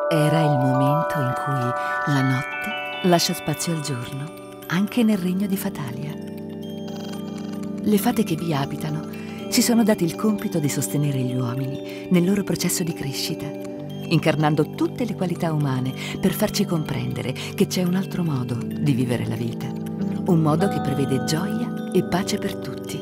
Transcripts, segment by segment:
Era il momento in cui la notte lascia spazio al giorno, anche nel regno di Fatalia. Le fate che vi abitano si sono date il compito di sostenere gli uomini nel loro processo di crescita, incarnando tutte le qualità umane per farci comprendere che c'è un altro modo di vivere la vita, un modo che prevede gioia e pace per tutti.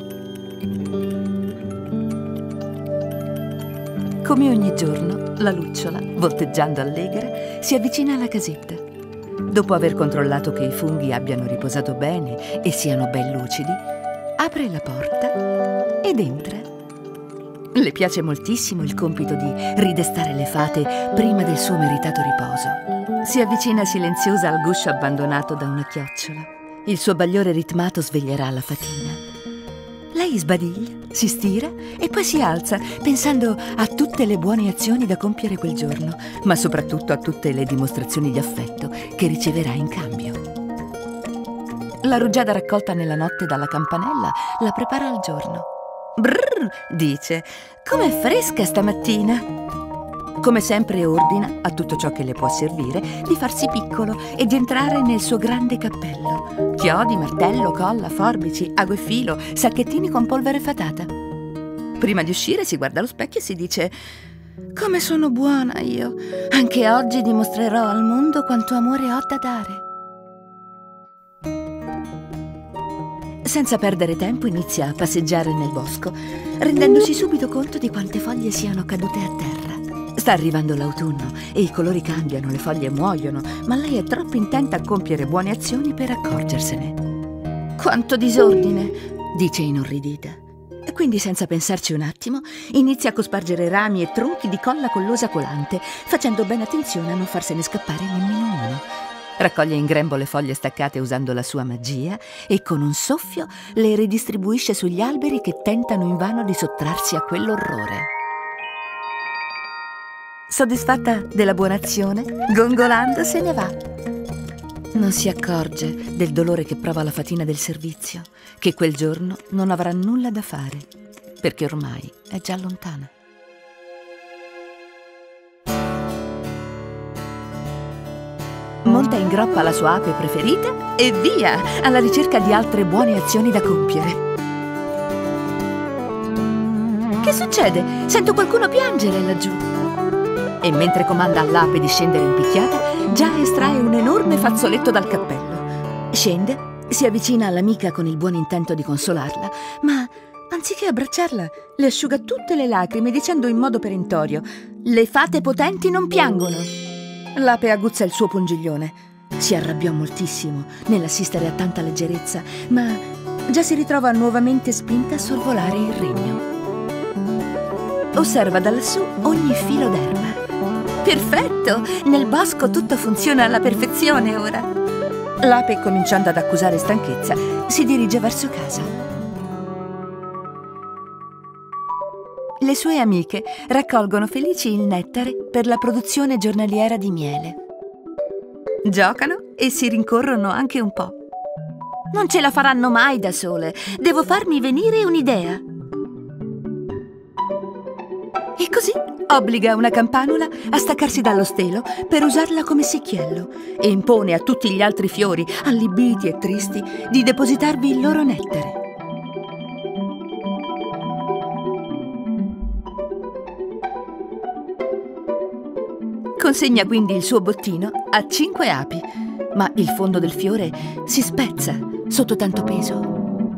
Come ogni giorno, la lucciola, volteggiando allegra, si avvicina alla casetta. Dopo aver controllato che i funghi abbiano riposato bene e siano ben lucidi, apre la porta ed entra. Le piace moltissimo il compito di ridestare le fate prima del suo meritato riposo. Si avvicina silenziosa al guscio abbandonato da una chiocciola. Il suo bagliore ritmato sveglierà la fatina. Lei sbadiglia, si stira e poi si alza, pensando a tutte le buone azioni da compiere quel giorno, ma soprattutto a tutte le dimostrazioni di affetto che riceverà in cambio. La rugiada raccolta nella notte dalla campanella la prepara al giorno. Brrr, dice, com'è fresca stamattina! Come sempre ordina a tutto ciò che le può servire di farsi piccolo e di entrare nel suo grande cappello. Chiodi, martello, colla, forbici, ago e filo, sacchettini con polvere fatata. Prima di uscire si guarda allo specchio e si dice: come sono buona io! Anche oggi dimostrerò al mondo quanto amore ho da dare. Senza perdere tempo inizia a passeggiare nel bosco, rendendosi subito conto di quante foglie siano cadute a terra. Sta arrivando l'autunno e i colori cambiano, le foglie muoiono, ma lei è troppo intenta a compiere buone azioni per accorgersene. Quanto disordine, dice inorridita. E quindi, senza pensarci un attimo, inizia a cospargere rami e tronchi di colla collosa colante, facendo ben attenzione a non farsene scappare nemmeno uno. Raccoglie in grembo le foglie staccate usando la sua magia e con un soffio le ridistribuisce sugli alberi che tentano invano di sottrarsi a quell'orrore. Soddisfatta della buona azione, gongolando se ne va. Non si accorge del dolore che prova la fatina del servizio, che quel giorno non avrà nulla da fare, perché ormai è già lontana. Monta in groppa la sua ape preferita e via, alla ricerca di altre buone azioni da compiere. Che succede? Sento qualcuno piangere laggiù. E mentre comanda all'ape di scendere in picchiata, già estrae un enorme fazzoletto dal cappello. Scende, si avvicina all'amica con il buon intento di consolarla, ma anziché abbracciarla, le asciuga tutte le lacrime dicendo in modo perentorio: le fate potenti non piangono. L'ape aguzza il suo pungiglione. Si arrabbiò moltissimo nell'assistere a tanta leggerezza, ma già si ritrova nuovamente spinta a sorvolare il regno. Osserva da lassù ogni filo d'erba. Perfetto! Nel bosco tutto funziona alla perfezione ora. L'ape, cominciando ad accusare stanchezza, si dirige verso casa. Le sue amiche raccolgono felici il nettare per la produzione giornaliera di miele. Giocano e si rincorrono anche un po'. Non ce la faranno mai da sole. Devo farmi venire un'idea. E così obbliga una campanula a staccarsi dallo stelo per usarla come secchiello e impone a tutti gli altri fiori, allibiti e tristi, di depositarvi il loro nettare. Consegna quindi il suo bottino a 5 api, ma il fondo del fiore si spezza sotto tanto peso.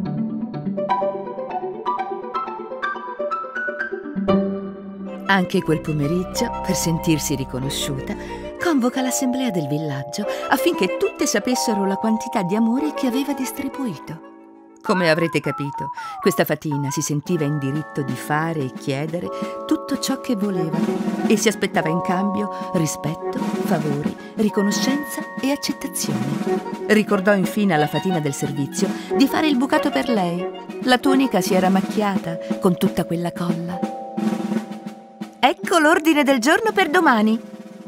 Anche quel pomeriggio, per sentirsi riconosciuta, convoca l'assemblea del villaggio affinché tutte sapessero la quantità di amore che aveva distribuito. Come avrete capito, questa fatina si sentiva in diritto di fare e chiedere tutto ciò che voleva e si aspettava in cambio rispetto, favori, riconoscenza e accettazione. Ricordò infine alla fatina del servizio di fare il bucato per lei. La tunica si era macchiata con tutta quella colla. Ecco l'ordine del giorno per domani.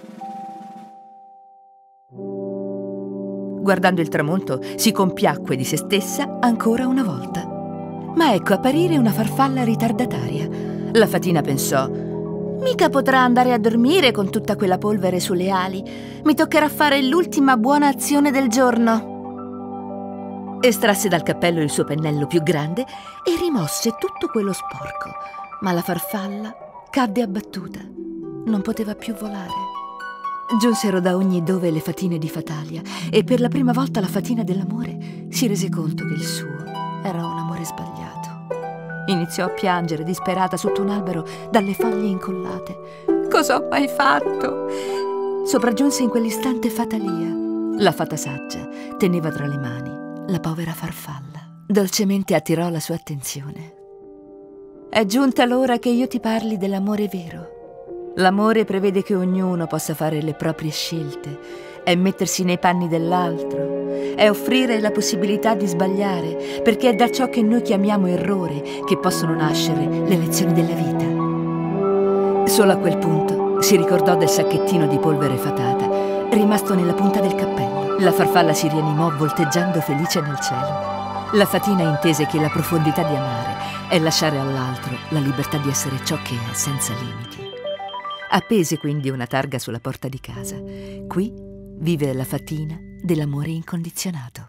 Guardando il tramonto, si compiacque di se stessa ancora una volta. Ma ecco apparire una farfalla ritardataria. La fatina pensò: Mica potrà andare a dormire con tutta quella polvere sulle ali. Mi toccherà fare l'ultima buona azione del giorno. Estrasse dal cappello il suo pennello più grande e rimosse tutto quello sporco. Ma la farfalla cadde abbattuta. Non poteva più volare. Giunsero da ogni dove le fatine di Fatalia e per la prima volta la fatina dell'amore si rese conto che il suo era un amore sbagliato. Iniziò a piangere disperata sotto un albero dalle foglie incollate. Cosa ho mai fatto? Sopraggiunse in quell'istante Fatalia. La fata saggia teneva tra le mani la povera farfalla. Dolcemente attirò la sua attenzione. È giunta l'ora che io ti parli dell'amore vero. L'amore prevede che ognuno possa fare le proprie scelte, è mettersi nei panni dell'altro, è offrire la possibilità di sbagliare, perché è da ciò che noi chiamiamo errore che possono nascere le lezioni della vita. Solo a quel punto si ricordò del sacchettino di polvere fatata, rimasto nella punta del cappello. La farfalla si rianimò volteggiando felice nel cielo. La fatina intese che la profondità di amare è lasciare all'altro la libertà di essere ciò che è senza limiti. Appese quindi una targa sulla porta di casa. Qui vive la fatina dell'amore incondizionato.